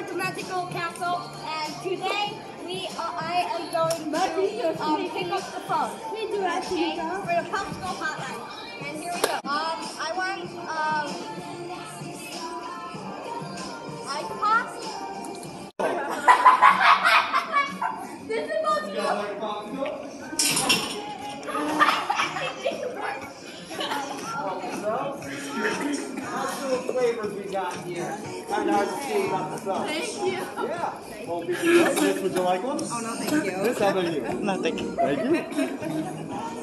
mathematical castle, and today I am going to pick up the phone. Okay, for the Popsicle Hotline. And here we go. I want iPod. This is supposed to go. Like popsicle? What flavors we got here? Kind of hard to see about the stuff. Thank you. Yeah. Well, would you like one? Oh no, thank you. This, how about you? No, thank you. Thank you.